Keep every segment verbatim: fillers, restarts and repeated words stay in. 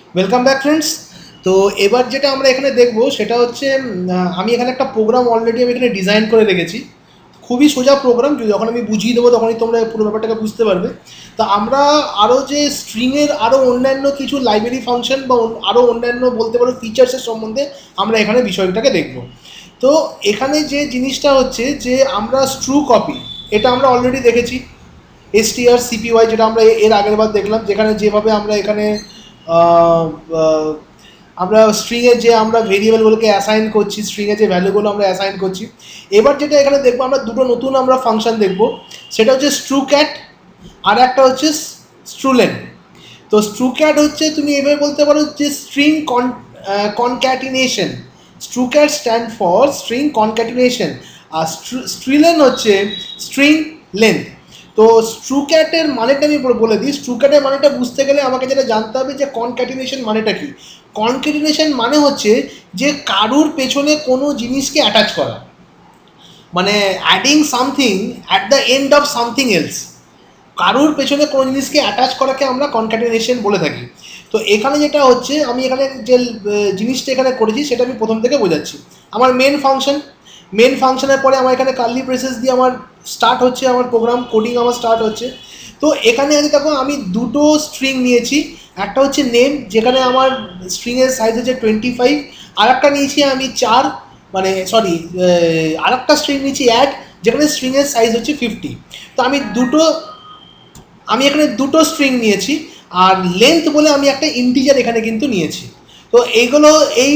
Welcome back friends. তো এবার যেটা আমরা এখানে দেখবো সেটা হচ্ছে আমি এখানে একটা প্রোগ্রাম অলরেডি আমি এখানে ডিজাইন করে রেখেছি। খুবই সোজা প্রোগ্রাম, যখন আমি বুঝিয়ে দেবো তখনই তোমরা পুরো ব্যাপারটাকে বুঝতে পারবে। তো আমরা আরও যে স্ট্রিংয়ের আরও অন্যান্য কিছু লাইব্রেরি ফাংশন বা আরও অন্যান্য বলতে পারো ফিচার্সের সম্বন্ধে আমরা এখানে বিষয়টাকে দেখব। তো এখানে যে জিনিসটা হচ্ছে যে আমরা স্ট্রু কপি, এটা আমরা অলরেডি দেখেছি এসটিআর সিপিওয়াই, যেটা আমরা এর আগের বার দেখলাম, যেখানে যেভাবে আমরা এখানে আমরা স্ট্রিংয়ের যে আমরা ভেরিয়েবলগুলোকে অ্যাসাইন করছি, স্ট্রিংয়ের যে ভ্যালুগুলো আমরা অ্যাসাইন করছি। এবার যেটা এখানে দেখবো আমরা দুটো নতুন আমরা ফাংশন দেখবো, সেটা হচ্ছে স্ট্রু ক্যাট আর একটা হচ্ছে স্ট্রুলেন। তো স্ট্রু ক্যাট হচ্ছে তুমি এভাবে বলতে পারো যে string con concatenation. Strcat stand for string concatenation, আর স্ট্রিলেন হচ্ছে স্ট্রিং লেন্থ। তো স্ট্রু ক্যাটের মানেটা আমি বলে দিই। স্ট্রু ক্যাটের মানেটা বুঝতে গেলে আমাকে যেটা জানতে হবে যে কনক্যাটিনেশন মানেটা কি। কনক্যাটিনেশন মানে হচ্ছে যে কারুর পেছনে কোনো জিনিসকে অ্যাটাচ করা, মানে adding something at the end of something else. কারুর পেছনে কোনো জিনিসকে অ্যাটাচ করাকে আমরা কনক্যাটিনেশন বলে থাকি। তো এখানে যেটা হচ্ছে, আমি এখানে যে জিনিসটা এখানে করেছি সেটা আমি প্রথম থেকে বোঝাচ্ছি। আমার মেন ফাংশন, মেন ফাংশনের পরে আমার এখানে কার্লি ব্রেসেস দিয়ে আমার স্টার্ট হচ্ছে, আমার প্রোগ্রাম কোডিং আমার স্টার্ট হচ্ছে। তো এখানে আগে দেখো আমি দুটো স্ট্রিং নিয়েছি। একটা হচ্ছে নেম, যেখানে আমার স্ট্রিংয়ের সাইজ হচ্ছে টোয়েন্টি ফাইভ। আর একটা নিয়েছি আমি চার, মানে সরি আর একটা স্ট্রিং নিয়েছি অ্যাড, যেখানে স্ট্রিংয়ের সাইজ হচ্ছে ফিফটি। তো আমি দুটো আমি এখানে দুটো স্ট্রিং নিয়েছি, আর লেন্থ বলে আমি একটা ইন্টিজার এখানে কিন্তু নিয়েছি। তো এইগুলো এই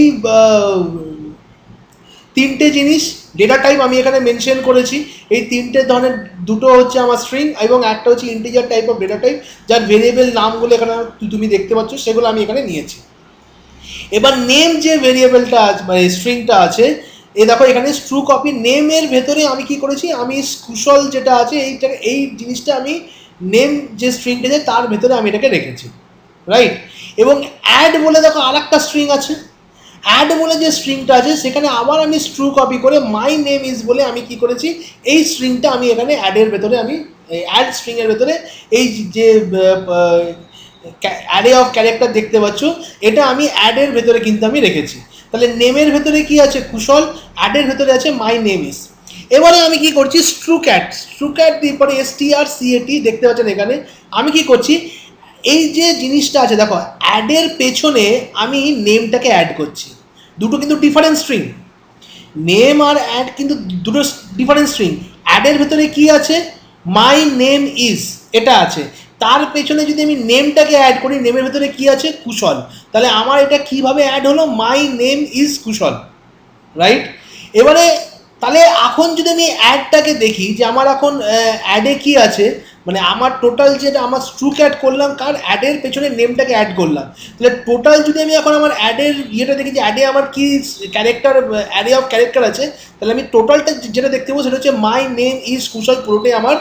তিনটে জিনিস ডেটা টাইপ আমি এখানে মেনশন করেছি। এই তিনটে ধরনের, দুটো হচ্ছে আমার স্ট্রিং এবং একটা হচ্ছে integer type of data type, যার ভেরিয়েবল নামগুলো এখানে তুমি দেখতে পাচ্ছ, সেগুলো আমি এখানে নিয়েছি। এবার নেম যে ভেরিয়েবলটা আছে মানে স্ট্রিংটা আছে, এ দেখো এখানে স্ট্রু কপি নেমের ভেতরে আমি কি করেছি, আমি কুশল যেটা আছে এইটাকে, এই জিনিসটা আমি নেম যে স্ট্রিংটা আছে তার ভেতরে আমি এটাকে রেখেছি, রাইট। এবং অ্যাড বলে দেখো আর একটা স্ট্রিং আছে। অ্যাড বলে যে স্ট্রিংটা আছে সেখানে আবার আমি স্ট্রু কপি করে মাই নেম ইজ বলে আমি কি করেছি, এই স্ট্রিংটা আমি এখানে অ্যাডের ভেতরে, আমি অ্যাড স্ট্রিংয়ের ভেতরে এই যে অ্যারে অফ ক্যারেক্টার দেখতে পাচ্ছ, এটা আমি অ্যাডের ভেতরে কিন্তু আমি রেখেছি। তাহলে নেমের ভেতরে কি আছে, কুশল। অ্যাডের ভেতরে আছে মাই নেম ইজ। এবারে আমি কি করছি, স্ট্রু ক্যাট, স্ট্রু ক্যাট দিয়ে পরে এস টি আর সি এ টি দেখতে পাচ্ছেন এখানে। আমি কি করছি, এই যে জিনিসটা আছে দেখো, অ্যাডের পেছনে আমি নেমটাকে অ্যাড করছি। দুটো কিন্তু ডিফারেন্ট স্ট্রিং, নেম আর অ্যাড কিন্তু দুটো ডিফারেন্ট স্ট্রিং। অ্যাডের ভেতরে কি আছে, মাই নেম ইজ, এটা আছে। তার পেছনে যদি আমি নেমটাকে অ্যাড করি, নেমের ভেতরে কি আছে, কুশল। তাহলে আমার এটা কিভাবে অ্যাড হলো, my name is Kushal, right. এবারে তাহলে এখন যদি আমি অ্যাডটাকে দেখি যে আমার এখন অ্যাডে কি আছে, মানে আমার টোটাল যেটা আমার স্ট্রুক অ্যাড করলাম, কার অ্যাডের পেছনে নেমটাকে অ্যাড করলাম, তাহলে টোটাল যদি আমি এখন আমার অ্যাডের ইয়েটা দেখি যে অ্যাডে আমার কি ক্যারেক্টার, অ্যারে অফ ক্যারেক্টার আছে, তাহলে আমি টোটালটা যেটা দেখতে পাবো সেটা হচ্ছে মাই নেম ইজ কুশল, পুরোটাই আমার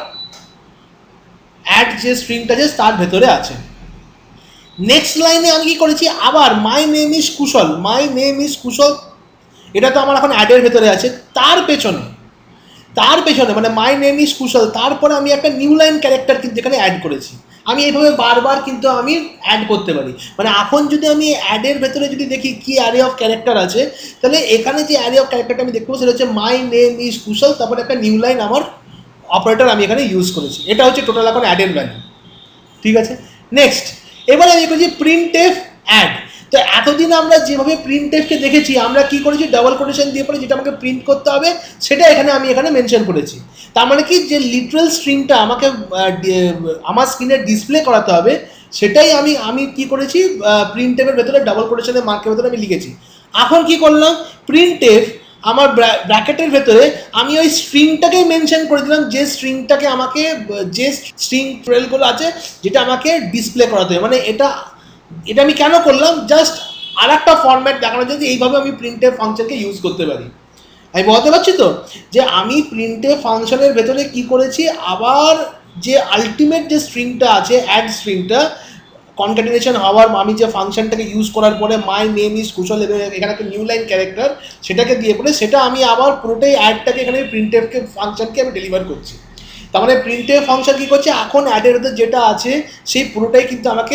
অ্যাড যে স্ট্রিংটা আছে তার ভেতরে আছে। নেক্সট লাইনে আমি কি করেছি, আবার my name is Kushal, my name is Kushal, এটা তো আমার এখন অ্যাডের ভেতরে আছে। তার পেছনে তার পেছনে মানে মাই নেম ইজ কুশল, তারপরে আমি একটা নিউ লাইন ক্যারেক্টার কিন্তু এখানে অ্যাড করেছি। আমি এইভাবে বারবার কিন্তু আমি অ্যাড করতে পারি। মানে এখন যদি আমি অ্যাডের ভেতরে যদি দেখি কি অ্যারে অফ ক্যারেক্টার আছে, তাহলে এখানে যে অ্যারে অফ ক্যারেক্টারটা আমি দেখবো সেটা হচ্ছে মাই নেম ইজ কুশল, তারপরে একটা নিউ লাইন আমার অপারেটর আমি এখানে ইউজ করেছি। এটা হচ্ছে টোটাল এখন অ্যাডের ভ্যালু, ঠিক আছে। নেক্সট, এবারে আমি করছি প্রিন্ট এফ অ্যাড। তো এতদিন আমরা যেভাবে প্রিন্ট এফকে দেখেছি, আমরা কি করেছি, ডাবল কোটেশন দিয়ে পরে যেটা আমাকে প্রিন্ট করতে হবে সেটা এখানে আমি এখানে মেনশন করেছি। তার মানে কি, যে লিটারাল স্ট্রিংটা আমাকে আমার স্ক্রিনে ডিসপ্লে করাতে হবে, সেটাই আমি আমি কি করেছি, প্রিন্ট এফের ভেতরে ডাবল কোটেশনের মার্কের ভেতরে আমি লিখেছি। এখন কি করলাম, প্রিন্ট এফ আমার ব্র্যাকেটের ভেতরে আমি ওই স্ট্রিংটাকেই মেনশন করে দিলাম, যে স্ট্রিংটাকে আমাকে, যে স্ট্রিং ট্রেলগুলো আছে যেটা আমাকে ডিসপ্লে করাতে হবে। মানে এটা এটা আমি কেন করলাম, জাস্ট আর একটা ফরম্যাট দেখানোর জন্য, এইভাবে আমি প্রিন্টের ফাংশনকে ইউজ করতে পারি। আমি বলতে পারছি তো যে আমি প্রিন্টের ফাংশনের ভেতরে কি করেছি, আবার যে আলটিমেট যে স্ট্রিংটা আছে, অ্যাড স্ট্রিংটা কনক্যাটিনেশন হওয়ার, আমি যে ফাংশনটাকে ইউজ করার পরে মাই নেম ইজ কুশল এবং এখানে একটা নিউ লাইন ক্যারেক্টার সেটাকে দিয়ে পড়ে, সেটা আমি আবার পুরোটাই অ্যাডটাকে এখানে প্রিন্টেফকে ফাংশনকে আমি ডেলিভার করছি। তার মানে প্রিন্টেফ ফাংশন কী করছে, এখন অ্যাডের ভেতরে যেটা আছে সেই পুরোটাই কিন্তু আমাকে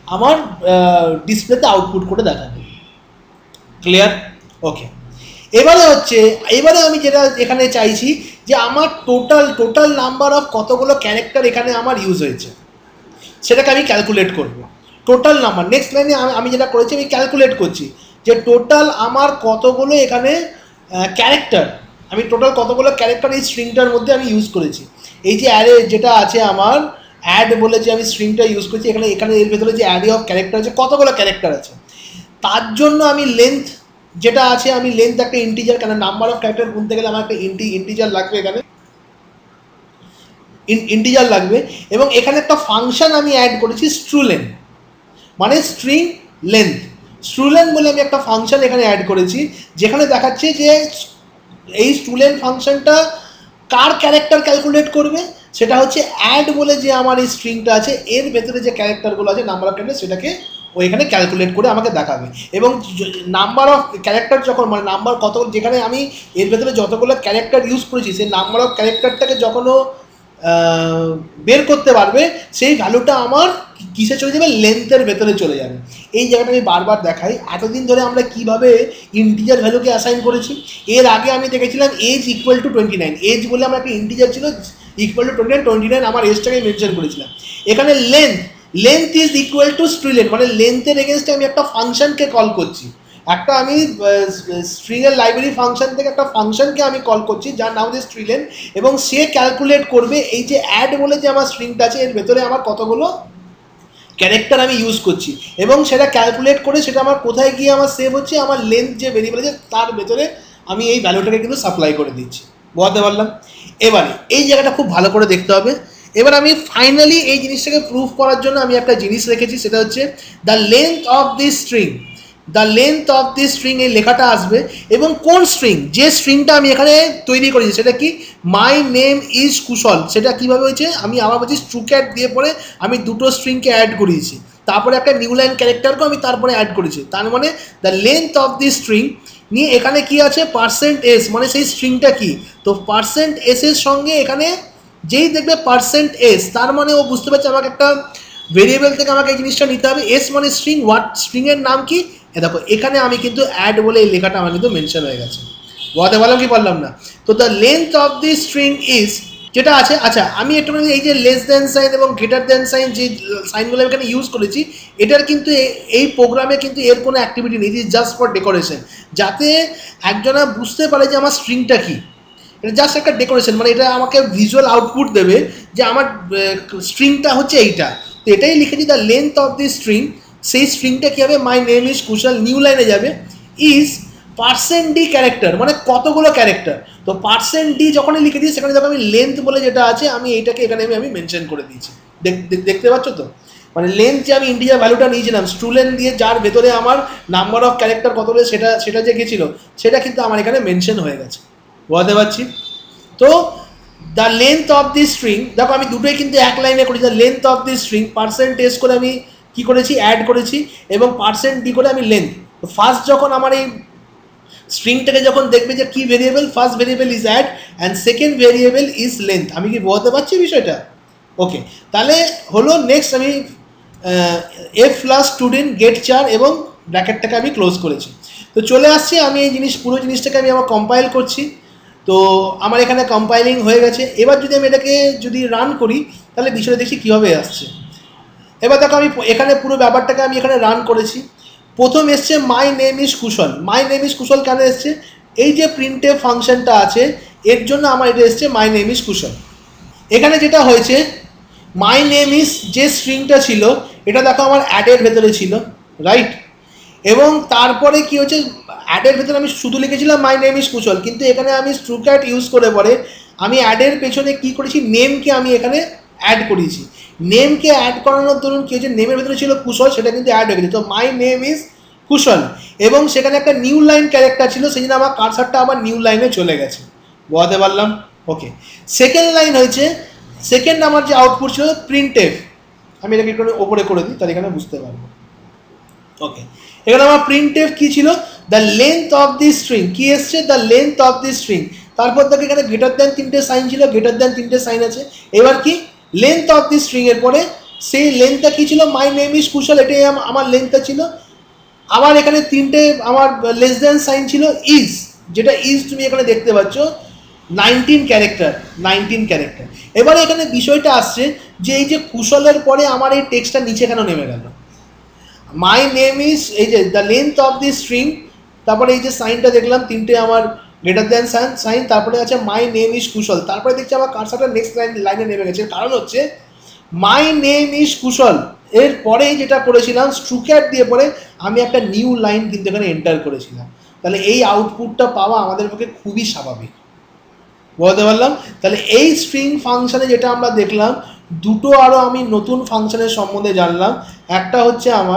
আমার ডিসপ্লেতে আউটপুট করে দেখাবে। ক্লিয়ার? ওকে, এবারে হচ্ছে এবারে আমি যেটা এখানে চাইছি যে আমার টোটাল টোটাল নাম্বার অফ কতগুলো ক্যারেক্টার এখানে আমার ইউজ হয়েছে সেটাকে আমি ক্যালকুলেট করব। টোটাল নাম্বার নেক্সট লাইনে আমি যেটা করেছি আমি ক্যালকুলেট করছি যে টোটাল আমার কতগুলো এখানে ক্যারেক্টার, আমি টোটাল কতগুলো ক্যারেক্টার এই স্ট্রিংটার মধ্যে আমি ইউজ করেছি। এই যে অ্যারে যেটা আছে আমার অ্যাড বলে যে আমি স্ট্রিংটা ইউজ করছি, এখানে এখানে এর ভেতরে যে অ্যারে অফ ক্যারেক্টার আছে কতগুলো ক্যারেক্টার আছে তার জন্য আমি লেন্থ যেটা আছে আমি লেন্থ একটা ইন্টিজার, কেন নাম্বার অফ ক্যারেক্টার গুনতে গেলে আমার একটা ইন্টি ইন্টিজার লাগবে, এখানে ইন্টিজার লাগবে। এবং এখানে একটা ফাংশন আমি অ্যাড করেছি স্ট্রুলেন, মানে স্ট্রিং লেন্থ। স্ট্রুলেন বলে আমি একটা ফাংশন এখানে অ্যাড করেছি যেখানে দেখাচ্ছে যে এই স্ট্রুলেন ফাংশনটা কার ক্যারেক্টার ক্যালকুলেট করবে, সেটা হচ্ছে অ্যাড বলে যে আমার এই স্ট্রিংটা আছে এর ভেতরে যে ক্যারেক্টারগুলো আছে নাম্বার অফ ক্যারেক্টার সেটাকে ও এখানে ক্যালকুলেট করে আমাকে দেখাবে। এবং নাম্বার অফ ক্যারেক্টার যখন মানে নাম্বার কত, যেখানে আমি এর ভেতরে যতগুলো ক্যারেক্টার ইউজ করেছি সেই নাম্বার অফ ক্যারেক্টারটাকে যখন ও বের করতে পারবে সেই ভ্যালুটা আমার কিসে চলে যাবে, লেন্থের ভেতরে চলে যাবে। এই জায়গাটা আমি বারবার দেখাই, এতদিন ধরে আমরা কিভাবে ইন্টিজার ভ্যালুকে অ্যাসাইন করেছি। এর আগে আমি দেখেছিলাম age equal to twenty nine, age বলে আমার একটা ইন্টিজার ছিল equal to twenty nine, twenty nine আমার এজটাকে মেনশন করেছিলাম। এখানে length length is equal to strlen, মানে লেন্থের এগেনস্টে আমি একটা ফাংশনকে কল করছি, একটা আমি স্ট্রিংয়ের লাইব্রেরি ফাংশন থেকে একটা ফাংশনকে আমি কল করছি যার নাম হচ্ছে স্ট্রিলেন, এবং সে ক্যালকুলেট করবে এই যে অ্যাড বলে যে আমার স্ট্রিংটা আছে এর ভেতরে আমার কতগুলো ক্যারেক্টার আমি ইউজ করছি, এবং সেটা ক্যালকুলেট করে সেটা আমার কোথায় গিয়ে আমার সেভ হচ্ছে, আমার লেন্থ যে ভেরিয়েবল আছে তার ভেতরে আমি এই ভ্যালুটাকে কিন্তু সাপ্লাই করে দিচ্ছি। বুঝতে পারলাম? এবারে এই জায়গাটা খুব ভালো করে দেখতে হবে। এবার আমি ফাইনালি এই জিনিসটাকে প্রুফ করার জন্য আমি একটা জিনিস রেখেছি, সেটা হচ্ছে the length of this string, the length of this string এই লেখাটা আসবে, এবং কোন স্ট্রিং, যে স্ট্রিংটা আমি এখানে তৈরি করেছি সেটা কি, মাই নেম ইজ কুশল। সেটা কীভাবে হয়েছে, আমি আবার বলছি স্ট্রুক্যাট দিয়ে পরে আমি দুটো স্ট্রিংকে অ্যাড করিয়েছি, তারপরে একটা নিউ লাইন ক্যারেক্টারকেও আমি তারপরে অ্যাড করেছি। তার মানে the length of this string নিয়ে এখানে কি আছে, পার্সেন্ট এস, মানে সেই স্ট্রিংটা কি, তো পার্সেন্ট এস এর সঙ্গে এখানে যেই দেখবে পার্সেন্ট এস, তার মানে ও বুঝতে পারছে আমাকে একটা ভেরিয়েবল থেকে আমাকে এই জিনিসটা নিতে হবে। এস মানে স্ট্রিং, হোয়াট স্ট্রিংয়ের নাম কি, এ দেখো এখানে আমি কিন্তু অ্যাড বলে এই লেখাটা আমার কিন্তু মেনশন হয়ে গেছে। বলতে পারলাম কি পারলাম না? তো the length of the string is যেটা আছে, আচ্ছা আমি একটু এই যে লেস দেন সাইন এবং গ্রেটার দেন সাইন যে সাইনগুলো আমি এখানে ইউজ করেছি, এটার কিন্তু এই প্রোগ্রামে কিন্তু এর কোনো অ্যাক্টিভিটি নেই, it is just for decoration, যাতে একজনা বুঝতে পারে যে আমার স্ট্রিংটা কী। এটা জাস্ট একটা ডেকোরেশন, মানে এটা আমাকে ভিজুয়াল আউটপুট দেবে যে আমার স্ট্রিংটা হচ্ছে এইটা। তো এটাই লিখেছি the length of the string, সেই স্ট্রিংটা কী হবে, my name is Kushal, new লাইনে যাবে, ইজ পার্সেন্ট ডি ক্যারেক্টার, মানে কতগুলো ক্যারেক্টার। তো পার্সেন্ট ডি যখনই লিখে দিই সেখানে দেখো আমি লেন্থ বলে যেটা আছে আমি এইটাকে এখানে আমি আমি মেনশন করে দিয়েছি। দেখতে পাচ্ছ তো, মানে লেন্থ যে আমি ইন্টিজার ভ্যালুটা নিয়েছিলাম স্ট্রুলেন দিয়ে, যার ভেতরে আমার নাম্বার অফ ক্যারেক্টার কত হলে সেটা সেটা যে গেছিলো সেটা কিন্তু আমার এখানে মেনশন হয়ে গেছে। বুঝতে পারছি? তো the length of the string, দেখো আমি দুটোই কিন্তু এক লাইনে করেছি, the length of the string percentage করে আমি কী করেছি, অ্যাড করেছি, এবং পার্সেন্ট ডি করে আমি লেন্থ। তো ফার্স্ট যখন আমার এই স্ট্রিংটাকে যখন দেখবে যে কী variable, first variable is add and second variable is length. আমি কি বলতে পারছি বিষয়টা? ওকে, তাহলে হলো নেক্সট আমি এফ প্লাস স্টুডেন্ট গেট চার এবং ব্র্যাকেটটাকে আমি ক্লোজ করেছি। তো চলে আসছি আমি এই জিনিস পুরো জিনিসটাকে আমি আমার কম্পাইল করছি। তো আমার এখানে কম্পাইলিং হয়ে গেছে। এবার যদি আমি এটাকে যদি রান করি তাহলে বিষয়টা দেখছি কীভাবে আসছে। এবার দেখো আমি এখানে পুরো ব্যাপারটাকে আমি এখানে রান করেছি। প্রথম এসছে my name is Kushal. My name is Kushal কেন এসছে, এই যে প্রিন্টএফ ফাংশনটা আছে এর জন্য আমার এটা এসছে মাই নেম ইজ কুশল। এখানে যেটা হয়েছে মাই নেম ইজ যে স্ট্রিংটা ছিল এটা দেখো আমার অ্যাডের ভেতরে ছিল, রাইট, এবং তারপরে কি হচ্ছে অ্যাডের ভেতরে আমি শুধু লিখেছিলাম মাই নেম ইজ কুশল, কিন্তু এখানে আমি স্ট্রুক্যাট ইউজ করে পরে আমি অ্যাডের পেছনে কি করেছি, নেমকে আমি এখানে অ্যাড করেছি। নেমকে অ্যাড করানোর ধরুন কি হচ্ছে, নেমের ভেতরে ছিল কুশল, সেটা কিন্তু অ্যাড হয়ে গেছে। তো মাই নেম ইজ কুশল, এবং সেখানে একটা নিউ লাইন ক্যারেক্টার ছিল, সেই জন্য আমার কার্সারটা আবার নিউ লাইনে চলে গেছে। বোঝাতে পারলাম? ওকে, সেকেন্ড লাইন হয়েছে, সেকেন্ড আমার যে আউটপুট ছিল প্রিন্টএফ, আমি এটাকে একটু ওপরে করে দিই তাহলে এখানে বুঝতে পারবো। ওকে, এখানে আমার প্রিন্টএফ কি ছিল, the length of the string, কি এসছে, the length of the string. তারপর দেখো এখানে গ্রেটার দ্যান তিনটে সাইন ছিল, গ্রেটার দ্যান তিনটে সাইন আছে। এবার কি লেন্থ অফ দি স্ট্রিং এর পরে সেই লেন্থটা কী ছিল, মাই নেম ইজ কুশল, এটাই আমার লেন্থটা ছিল। আবার এখানে তিনটে আমার লেস দ্যান সাইন ছিল ইজ, যেটা ইজ তুমি এখানে দেখতে পাচ্ছ নাইনটিন ক্যারেক্টার, নাইনটিন ক্যারেক্টার। এবারে এখানে বিষয়টা আসছে যে এই যে কুশলের পরে আমার এই টেক্সটটা নিচে কেন নেমে গেল। মাই নেম ইজ, এই যে the length of the string, তারপরে এই যে সাইনটা দেখলাম তিনটে আমার গ্রেটার দ্যান সাইন সাইন, তারপরে আছে মাই নেম ইজ কুশল, তারপরে দেখছি আমার কারসারটা নেক্সট লাইন লাইনে নেমে গেছে। কারণ হচ্ছে মাই নেম ইজ কুশল এর পরে যেটা করেছিলাম স্ট্রুক্যাট দিয়ে পরে আমি একটা নিউ লাইন কিন্তু এখানে এন্টার করেছিলাম। তাহলে এই আউটপুটটা পাওয়া আমাদের পক্ষে খুবই স্বাভাবিক, বলতে পারলাম। তাহলে এই স্ট্রিং ফাংশনে যেটা আমরা দেখলাম, দুটো আরও আমি নতুন ফাংশনের সম্বন্ধে জানলাম। একটা হচ্ছে আমার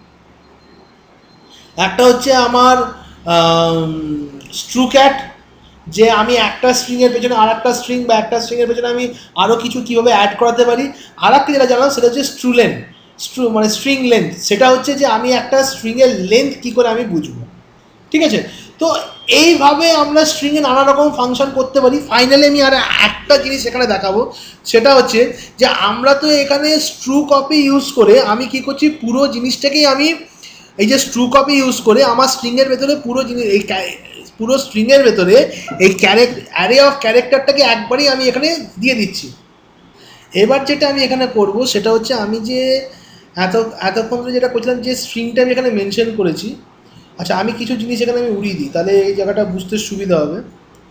একটা হচ্ছে আমার স্ট্রুক্যাট, যে আমি একটা স্ট্রিংয়ের পেছনে আর একটা স্ট্রিং বা একটা স্ট্রিংয়ের পেছনে আমি আরও কিছু কীভাবে অ্যাড করাতে পারি। আর একটা যেটা জানলাম সেটা হচ্ছে স্ট্রুলেন, স্ট্রু মানে স্ট্রিং লেন্থ, সেটা হচ্ছে যে আমি একটা স্ট্রিংয়ের লেন্থ কী করে আমি বুঝবো। ঠিক আছে, তো এইভাবে আমরা স্ট্রিংয়ে নানা রকম ফাংশন করতে পারি। ফাইনালি আমি আর একটা জিনিস এখানে দেখাবো, সেটা হচ্ছে যে আমরা তো এখানে স্ট্রু কপি ইউজ করে আমি কি করছি, পুরো জিনিসটাকেই আমি এই যে স্ট্রু কপি ইউজ করে আমার স্ট্রিংয়ের ভেতরে পুরো জিনিস এই পুরো স্ট্রিংয়ের ভেতরে এই ক্যারেক্ট অ্যারে অফ ক্যারেক্টারটাকে একবারই আমি এখানে দিয়ে দিচ্ছি। এবার যেটা আমি এখানে করব সেটা হচ্ছে আমি যে এত এতক্ষণ ধরে যেটা করছিলাম যে স্ট্রিংটা আমি এখানে মেনশন করেছি, আচ্ছা আমি কিছু জিনিস এখানে আমি উড়িয়ে দিই, তাহলে এই জায়গাটা বুঝতে সুবিধা হবে।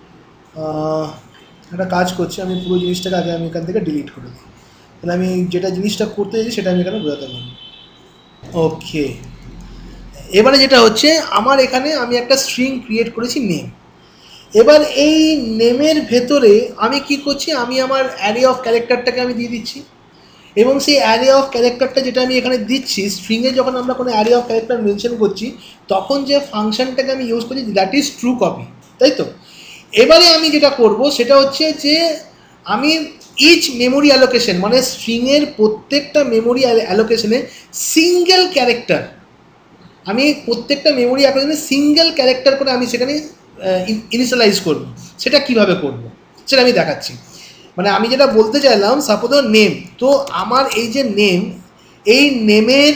একটা কাজ করছি, আমি পুরো জিনিসটাকে আগে আমি এখান থেকে ডিলিট করে দিই, তাহলে আমি যেটা জিনিসটা করতে চাইছি সেটা আমি এখানে বোঝাতে পারি। ওকে, এবারে যেটা হচ্ছে আমার এখানে আমি একটা স্ট্রিং ক্রিয়েট করেছি নেম। এবার এই নেমের ভেতরে আমি কি করছি, আমি আমার অ্যারে অফ ক্যারেক্টারটাকে আমি দিয়ে দিচ্ছি, এবং সেই অ্যারে অফ ক্যারেক্টারটা যেটা আমি এখানে দিচ্ছি, স্ট্রিংয়ে যখন আমরা কোনো অ্যারে অফ ক্যারেক্টার মেনশন করছি তখন যে ফাংশনটাকে আমি ইউজ করছি দ্যাট ইজ ট্রু কপি, তাই তো। এবারে আমি যেটা করব সেটা হচ্ছে যে আমি ইচ মেমোরি অ্যালোকেশন মানে স্ট্রিংয়ের প্রত্যেকটা মেমোরি অ্যালোকেশনে সিঙ্গেল ক্যারেক্টার, আমি প্রত্যেকটা মেমোরি অ্যালোকেশনে সিঙ্গেল ক্যারেক্টার করে আমি সেখানে ইনিশিয়ালাইজ করব। সেটা কিভাবে করব সেটা আমি দেখাচ্ছি। মানে আমি যেটা বলতে চাইলাম, সাপোজ নেম, তো আমার এই যে নেম, এই নেমের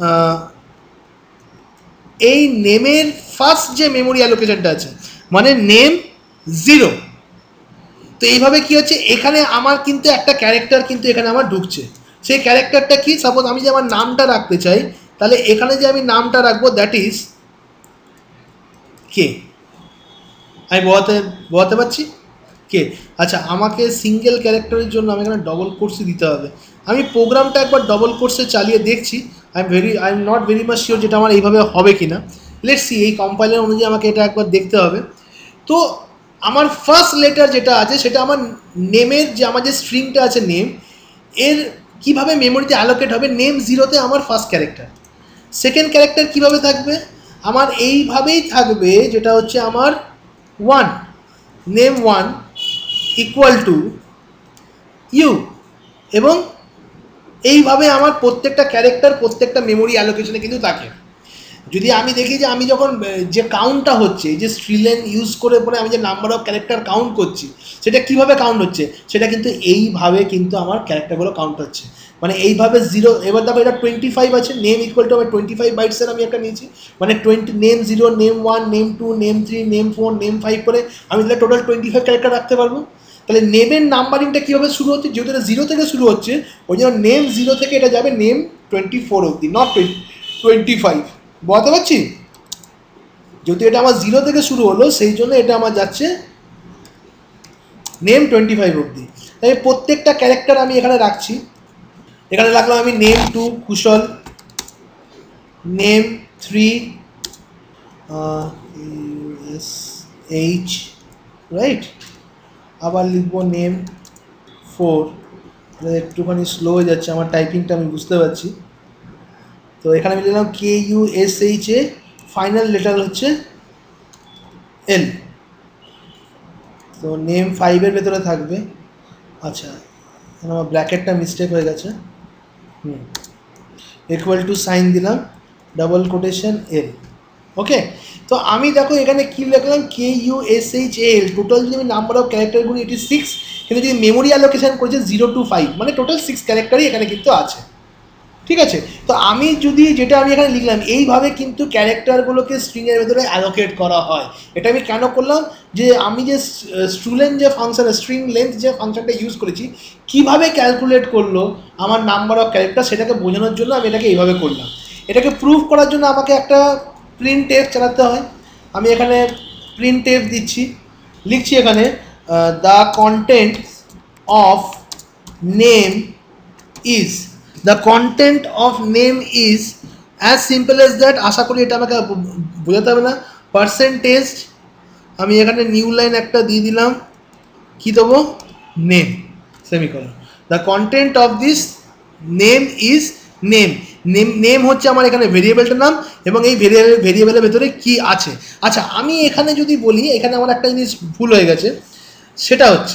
এই নেমের ফার্স্ট যে মেমোরি অ্যালোকেশনটা আছে মানে নেম জিরো, তো এইভাবে কি হচ্ছে এখানে আমার কিন্তু একটা ক্যারেক্টার কিন্তু এখানে আমার ঢুকছে। সেই ক্যারেক্টারটা কি, সাপোজ আমি যে আমার নামটা রাখতে চাই, তাহলে এখানে যে আমি নামটা রাখবো দ্যাট ইজ কে। আমি বোঝাতে বোঝাতে পারছি কে। আচ্ছা, আমাকে সিঙ্গেল ক্যারেক্টারের জন্য আমি এখানে ডবল কোর্সই দিতে হবে। আমি প্রোগ্রামটা একবার ডবল কোর্সে চালিয়ে দেখছি, I am very I am not very much sure যেটা আমার এইভাবে হবে কি না। লেটস সি, এই কম্পাইলার অনুযায়ী আমাকে এটা একবার দেখতে হবে। তো আমার ফার্স্ট লেটার যেটা আছে সেটা আমার নেমের যে আমার যে স্ট্রিংটা আছে নেম, এর কীভাবে মেমোরিতে অ্যালোকেট হবে, নেম জিরোতে আমার ফার্স্ট ক্যারেক্টার। সেকেন্ড ক্যারেক্টার কীভাবে থাকবে, আমার এইভাবেই থাকবে, যেটা হচ্ছে আমার one, name one equal to U, এবং এইভাবে আমার প্রত্যেকটা ক্যারেক্টার প্রত্যেকটা মেমোরি অ্যালোকেশনে কিন্তু থাকে। যদি আমি দেখি যে আমি যখন যে কাউন্টটা হচ্ছে, যে স্ট্রিলেন ইউজ করে পরে আমি যে নাম্বার অফ ক্যারেক্টার কাউন্ট করছি, সেটা কিভাবে কাউন্ট হচ্ছে, সেটা কিন্তু এইভাবে কিন্তু আমার ক্যারেক্টারগুলো কাউন্ট হচ্ছে, মানে এইভাবে জিরো। এবার দেখো এটা টোয়েন্টি ফাইভ আছে, নেম ইকুয়াল টু আমার টোয়েন্টি ফাইভ বাইটসের আমি একটা নিয়েছি, মানে twenty name zero, name one, name two, name three, name four, name five করে আমি তাহলে টোটাল টোয়েন্টি ফাইভ ক্যারেক্টার রাখতে পারবো। তাহলে নেমের নাম্বারিংটা কীভাবে শুরু হচ্ছে, যেহেতু এটা জিরো থেকে শুরু হচ্ছে ওই জন্য নেম জিরো থেকে এটা যাবে নেম টোয়েন্টি ফোর অবধি, নট টোয়েন্টি ফাইভ। বলতে পারছি, যেহেতু এটা আমার জিরো থেকে শুরু হলো সেই জন্য এটা আমার যাচ্ছে নেম টোয়েন্টি ফাইভ অবধি। তাই প্রত্যেকটা ক্যারেক্টার আমি এখানে রাখছি। এখানে রাখলাম আমি name two Kushal, name three S H, right. আবার লিখবো নেম ফোর, একটুখানি স্লো হয়ে যাচ্ছে আমার টাইপিংটা, আমি বুঝতে পারছি। তো এখানে আমি লিখলাম K U S H A, final letter হচ্ছে এল। তো নেম ফাইভের ভেতরে থাকবে, আচ্ছা আমার ব্র্যাকেটটা মিস্টেক হয়ে গেছে, হুম ইকুয়াল টু সাইন দিলাম ডাবল কোটেশন এল। ওকে, তো আমি দেখো এখানে কী লিখলাম K U S H L, total যদি আমি নাম্বার অফ ক্যারেক্টারগুলো এটি সিক্স, কিন্তু যদি মেমোরি অ্যালোকেশন করেছে জিরো টু ফাইভ, মানে টোটাল সিক্স ক্যারেক্টারই এখানে কিন্তু আছে। ঠিক আছে। তো আমি যদি যেটা আমি এখানে লিখলাম এইভাবে কিন্তু ক্যারেক্টারগুলোকে স্ট্রিংয়ের ভেতরে অ্যালোকেট করা হয়। এটা আমি কেন করলাম, যে আমি যে স্ট্রুলেন যে ফাংশন স্ট্রিং লেন্থ যে ফাংশনটা ইউজ করেছি কীভাবে ক্যালকুলেট করলো আমার নাম্বার অফ ক্যারেক্টার সেটাকে বোঝানোর জন্য আমি এটাকে এইভাবে করলাম। এটাকে প্রুফ করার জন্য আমাকে একটা প্রিন্ট এফ চালাতে হয়। আমি এখানে প্রিন্ট এফ দিচ্ছি, লিখছি এখানে the content of name is, the content of name is as simple as that. আশা করি এটা আমাকে বোঝাতে হবে না। পার্সেন্টেজ, আমি এখানে নিউ লাইন একটা দিয়ে দিলাম, কী দেবো, name, semicolon. The content of this name is name. Name name হচ্ছে আমার এখানে ভেরিয়েবলটার নাম এবং এই ভেরিয়েবল ভেরিয়েবলের ভেতরে কী আছে। আচ্ছা, আমি এখানে যদি বলি, এখানে আমার একটা জিনিস ভুল হয়ে গেছে, সেটা হচ্ছে,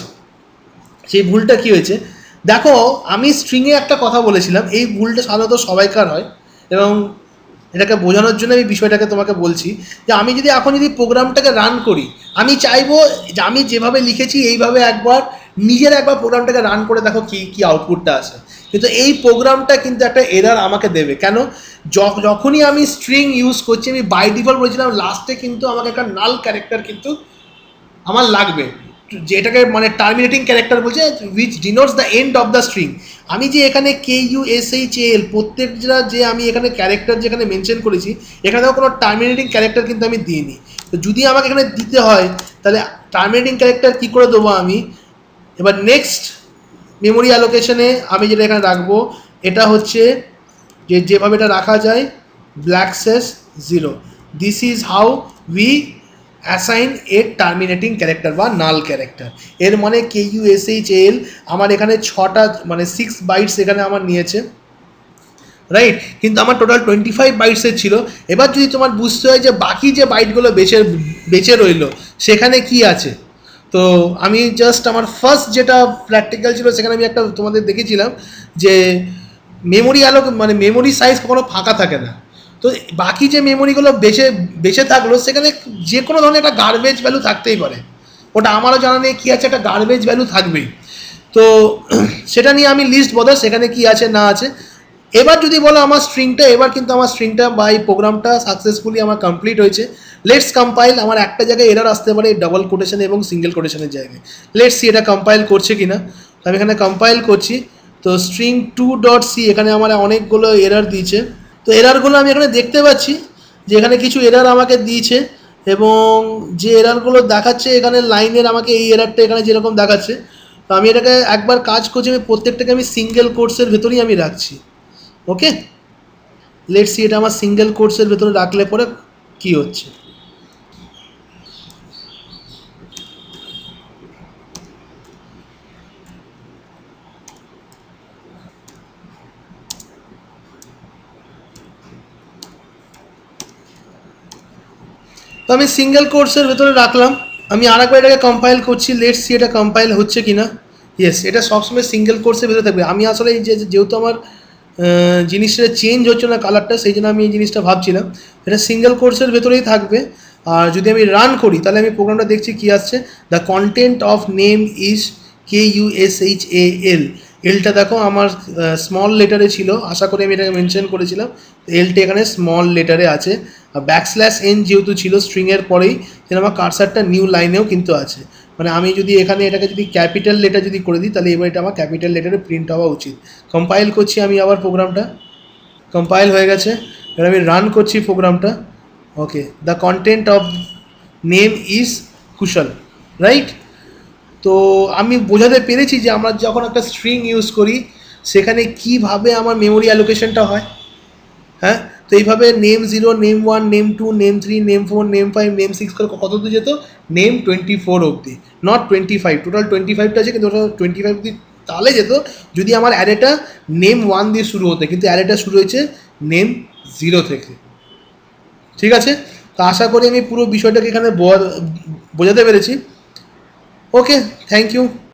সেই ভুলটা কী হয়েছে দেখো, আমি স্ট্রিংয়ে একটা কথা বলেছিলাম, এই ভুলটা সাধারণত সবাইকার হয় এবং এটাকে বোঝানোর জন্য আমি বিষয়টাকে তোমাকে বলছি যে আমি যদি এখন যদি প্রোগ্রামটাকে রান করি, আমি চাইবো যে আমি যেভাবে লিখেছি এইভাবে একবার নিজের একবার প্রোগ্রামটাকে রান করে দেখো কী কী আউটপুটটা আসে। কিন্তু এই প্রোগ্রামটা কিন্তু একটা এরার আমাকে দেবে। কেন? যখনই আমি স্ট্রিং ইউজ করছি, আমি বাই ডিফল্ট বলেছিলাম লাস্টে কিন্তু আমাকে একটা নাল ক্যারেক্টার কিন্তু আমার লাগবে, যেটাকে মানে টার্মিনেটিং ক্যারেক্টার বলছে, which denotes the end of the string. আমি যে এখানে K U S H L প্রত্যেকটা যে আমি এখানে ক্যারেক্টার যেখানে মেনশন করেছি, এখানেও কোনো টার্মিনেটিং ক্যারেক্টার কিন্তু আমি দিইনি। তো যদি আমাকে এখানে দিতে হয় তাহলে টার্মিনেটিং ক্যারেক্টার কী করে দেবো আমি? এবার নেক্সট মেমোরি অ্যালোকেশনে আমি যেটা এখানে রাখবো, এটা হচ্ছে যে যেভাবে এটা রাখা যায়, ব্ল্যাক সেস zero. This is how we assign a terminating character বা নাল ক্যারেক্টার। এর মানে K U S H L আমার এখানে ছটা মানে সিক্স বাইটস এখানে আমার নিয়েছে, রাইট? কিন্তু আমার টোটাল টোয়েন্টি ফাইভ বাইটসের ছিল। এবার যদি তোমার বুঝতে হয় যে বাকি যে বাইটগুলো বেঁচে বেঁচে রইলো সেখানে কি আছে, তো আমি জাস্ট আমার ফার্স্ট যেটা প্র্যাকটিক্যাল ছিল সেখানে আমি একটা তোমাদের দেখেছিলাম যে মেমোরি অ্যালোক মানে মেমোরি সাইজ কখনো ফাঁকা থাকে না। তো বাকি যে মেমোরিগুলো বেঁচে বেঁচে থাকলো সেখানে যে কোনো ধরনের একটা গার্বেজ ভ্যালু থাকতেই পারে। ওটা আমারও জানা নেই কী আছে, একটা গার্বেজ ভ্যালু থাকবেই। তো সেটা নিয়ে আমি লিস্ট বদল সেখানে কি আছে না আছে। এবার যদি বলো আমার স্ট্রিংটা, এবার কিন্তু আমার স্ট্রিংটা বা এই প্রোগ্রামটা সাকসেসফুলি আমার কমপ্লিট হয়েছে। Let's compile. আমার একটা জায়গায় এরর আসতে পারে ডাবল কোটেশনে এবং সিঙ্গেল কোটেশনের জায়গায়। লেটস সি এটা কম্পাইল করছে কিনা। তো আমি এখানে কম্পাইল করছি, তো স্ট্রিং টু ডট সি এখানে আমার অনেকগুলো এরর দিয়েছে। তো এররগুলো আমি এখানে দেখতে পাচ্ছি যে এখানে কিছু এরর আমাকে দিয়েছে এবং যে এররগুলো দেখাচ্ছে এখানে লাইনের আমাকে এই এররটা এখানে যেরকম দেখাচ্ছে। তো আমি এটাকে একবার কাজ করছি, আমি প্রত্যেকটাকে আমি সিঙ্গেল কোর্সের ভেতরেই আমি রাখছি। ওকে, লেটস সি এটা আমার সিঙ্গেল কোর্সের ভেতরে রাখলে পরে কি হচ্ছে। তো আমি সিঙ্গেল কোর্সের ভেতরে রাখলাম। আমি আর একবার এটাকে কম্পাইল করছি, লেটস সি এটা কম্পাইল হচ্ছে কিনা। ইয়েস, এটা সবসময় সিঙ্গেল কোর্সের ভেতরে থাকবে। আমি আসলে এই যে যেহেতু আমার জিনিসটা চেঞ্জ হচ্ছে না কালারটা, সেই জন্য আমি এই জিনিসটা ভাবছিলাম এটা সিঙ্গেল কোর্সের ভেতরেই থাকবে। আর যদি আমি রান করি তাহলে আমি প্রোগ্রামটা দেখছি কী আসছে, the content of name is K U S H A L. এলটা দেখো আমার স্মল লেটারে ছিল, আশা করি আমি এটাকে মেনশন করেছিলাম। এলটা এখানে স্মল লেটারে আছে। আর ব্যাকস্ল্যাশ এন যেহেতু ছিল স্ট্রিংয়ের পরেই, সেটা আমার কার্সারটা নিউ লাইনেও কিন্তু আছে। মানে আমি যদি এখানে এটাকে যদি ক্যাপিটাল লেটার যদি করে দিই তাহলে এবার এটা আমার ক্যাপিটাল লেটারে প্রিন্ট হওয়া উচিত। কম্পাইল করছি আমি আবার প্রোগ্রামটা, কম্পাইল হয়ে গেছে। এবার আমি রান করছি প্রোগ্রামটা। Okay, the content of name is Kushal, right? তো আমি বোঝাতে পেরেছি যে আমরা যখন একটা স্ট্রিং ইউজ করি সেখানে কীভাবে আমার মেমোরি অ্যালোকেশনটা হয়। হ্যাঁ, তো এইভাবে name zero, name one, name two, name three, name four, name five, name six করে কত অব্দি যেত, নেম টোয়েন্টি ফোর অবধি, not twenty five. Total twenty ফাইভটা আছে কিন্তু ওটা টোয়েন্টি ফাইভ অব্দি তাহলে যেত যদি আমার অ্যারেটা নেম ওয়ান দিয়ে শুরু হতো, কিন্তু অ্যারেটা শুরু হয়েছে নেম জিরো থেকে। ঠিক আছে, তো আশা করি আমি পুরো বিষয়টাকে এখানে বোঝাতে পেরেছি। Okay, thank you.